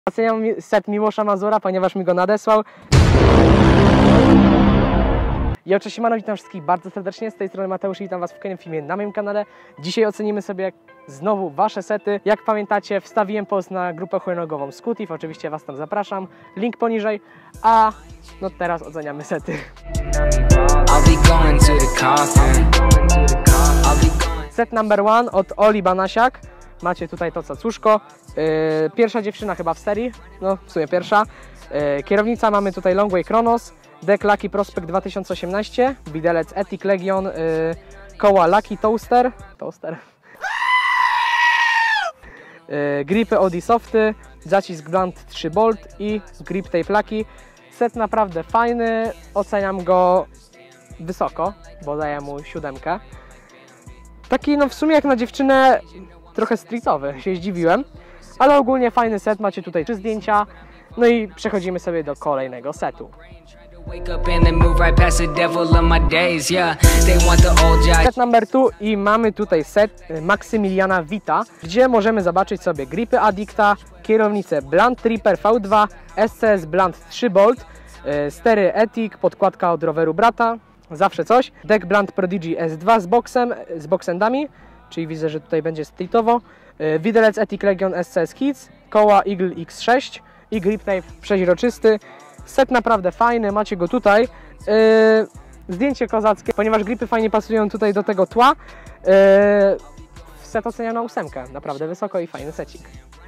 Oceniam set Miłosza Mazura, ponieważ mi go nadesłał. Ja cześć, siemano, witam wszystkich bardzo serdecznie, z tej strony Mateusz i witam Was w kolejnym filmie na moim kanale. Dzisiaj ocenimy sobie znowu Wasze sety. Jak pamiętacie, wstawiłem post na grupę hulajnogową Scootif, oczywiście Was tam zapraszam, link poniżej, a no teraz oceniamy sety. Set number 1 od Oli Banasiak. Macie tutaj to cacuszko. Pierwsza dziewczyna chyba w serii, no w sumie pierwsza. Kierownica mamy tutaj Longway Kronos, deck Lucky Prospect 2018, widelec Ethic Legion, koła Lucky Toaster, gripy Audi Softy, zacisk Blunt 3 Bolt i grip tape Lucky. Set naprawdę fajny, oceniam go wysoko, bo daję mu 7. Taki no w sumie jak na dziewczynę trochę streetowy, się zdziwiłem, ale ogólnie fajny set, macie tutaj 3 zdjęcia, no i przechodzimy sobie do kolejnego setu. Set number 2 i mamy tutaj set Maksymiliana Vita, gdzie możemy zobaczyć sobie gripy Addicta, kierownicę Blunt Tripper V2, SCS Blunt 3 Bolt, stery Ethic, podkładka od roweru brata, zawsze coś, deck Blunt Prodigy S2 z boxendami, czyli widzę, że tutaj będzie streetowo, widelec Ethic Legion SCS Hits, koła Eagle X6 i grip tape przeźroczysty. Set naprawdę fajny, macie go tutaj. Zdjęcie kozackie, ponieważ gripy fajnie pasują tutaj do tego tła. Set oceniam na 8, naprawdę wysoko i fajny secik.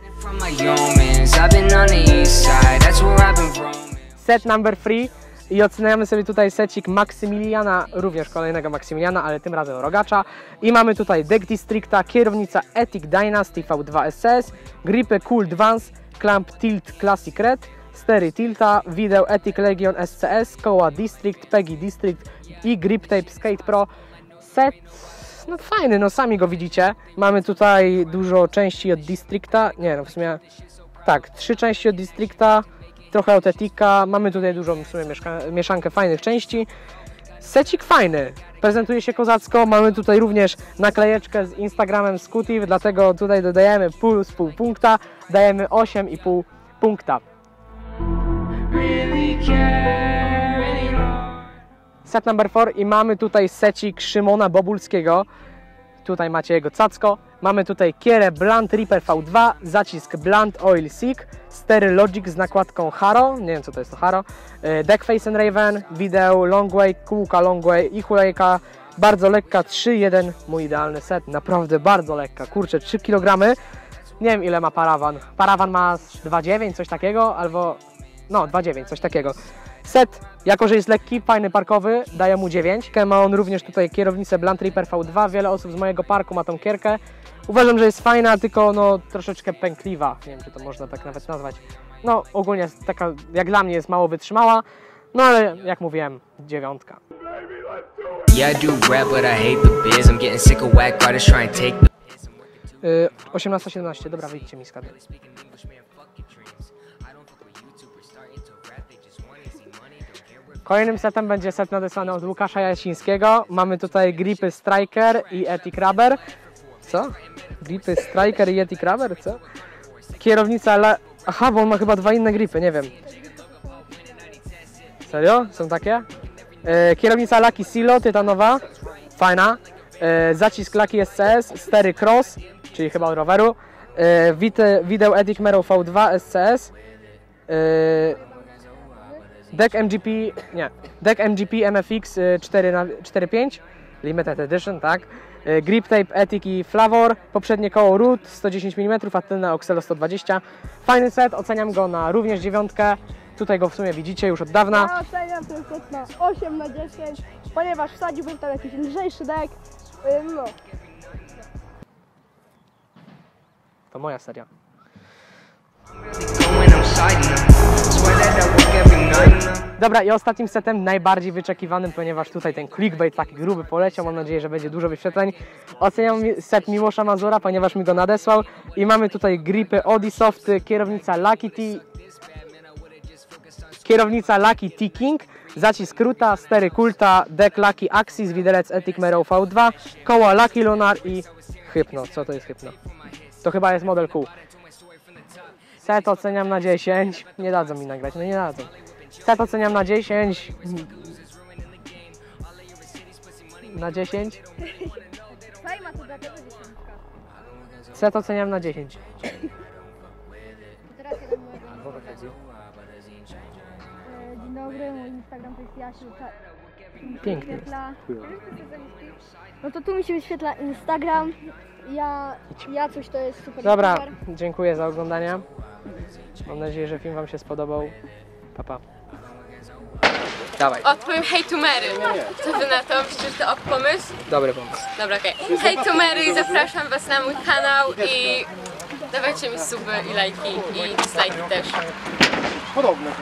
Set number 3 i oceniamy sobie tutaj secik Maksymiliana, również kolejnego Maksymiliana, ale tym razem rogacza. I mamy tutaj deck Districta, kierownica Ethic Dynasty V2 SCS, gripy Cool Advance, clamp Tilt Classic Red, stery Tilta, wideł Ethic Legion SCS, koła District, Peggy District i grip tape Skate Pro. Set no fajny, no sami go widzicie. Mamy tutaj dużo części od Districta, nie no w sumie tak, 3 części od Districta, trochę od Ethica, mamy tutaj dużą w sumie mieszankę fajnych części. Secik fajny, prezentuje się kozacko, mamy tutaj również naklejeczkę z Instagramem Scootif, dlatego tutaj dodajemy +0,5 punkta, dajemy 8,5 punkta. Set number 4 i mamy tutaj secik Szymona Bobulskiego. Tutaj macie jego cacko. Mamy tutaj kierę Blunt Reaper V2, zacisk Blunt Oil Seek, stery Logic z nakładką Haro, nie wiem co to jest to Haro, deck Face and Raven, wideo Longway, kółka Longway i hulajka, bardzo lekka, 3,1, mój idealny set, naprawdę bardzo lekka, kurczę, 3 kg, nie wiem ile ma parawan, parawan ma 2,9, coś takiego, albo no 2,9, coś takiego. Set, jako że jest lekki, fajny parkowy, daję mu 9. Ma on również tutaj kierownicę Blunt Reaper V2, wiele osób z mojego parku ma tą kierkę. Uważam, że jest fajna, tylko no troszeczkę pękliwa, nie wiem czy to można tak nawet nazwać. No ogólnie taka, jak dla mnie jest mało wytrzymała, no ale jak mówiłem, 9. 18-17, dobra wyjdźcie mi z kadry. Kolejnym setem będzie set nadesłany od Łukasza Jasińskiego. Mamy tutaj gripy Striker i Ethic Rubber. Co? Gripy Striker i Ethic Rubber? Co? Kierownica Aha, bo on ma chyba 2 inne gripy, nie wiem. Serio? Są takie? Kierownica Lucky Silo, tytanowa. Fajna. Zacisk Lucky SCS, stery Cross, czyli chyba od roweru. Wideł Ethic Mero V2 SCS. Deck MGP MFX 4x5 Limited Edition, tak. Grip tape Ethic i Flavor, poprzednie koło Root 110 mm, a tylne Oxelo 120. Fajny set, oceniam go na również 9. Tutaj go w sumie widzicie już od dawna. Ja oceniam ten set na 8/10, ponieważ wsadziłbym tam jakiś lżejszy deck. No. To moja seria. Dobra i ostatnim setem, najbardziej wyczekiwanym, ponieważ tutaj ten clickbait taki gruby poleciał, mam nadzieję, że będzie dużo wyświetleń. Oceniam set Miłosza Mazura, ponieważ mi go nadesłał i mamy tutaj gripy Audi Softy, kierownica Lucky T-King, zacisk Ruta, stery Kulta, deck Lucky Axis, widelec Ethic Mero V2, koła Lucky Lunar i Hypno. Co to jest Hypno? To chyba jest model kół. Set oceniam na 10. Nie dadzą mi nagrać, no nie dadzą. Set oceniam na 10. Na 10. Fajma to dlatego 10. Set oceniam na 10. Teraz jeden mojego. Dzień dobry, mój Instagram to jest Jasiu. Piękny. No to tu mi się wyświetla Instagram. Ja coś to jest super. Dobra, Super. dziękuję za oglądanie. Mam nadzieję, że film wam się spodobał. Pa, pa. Dawaj. Odpowiem hej to Mary. Co wy na to? Myślicie, że to ok pomysł? Dobry pomysł. Dobra, okej. Hej to Mary, zapraszam was na mój kanał i dawajcie mi suby i lajki i dislajki też. Podobne.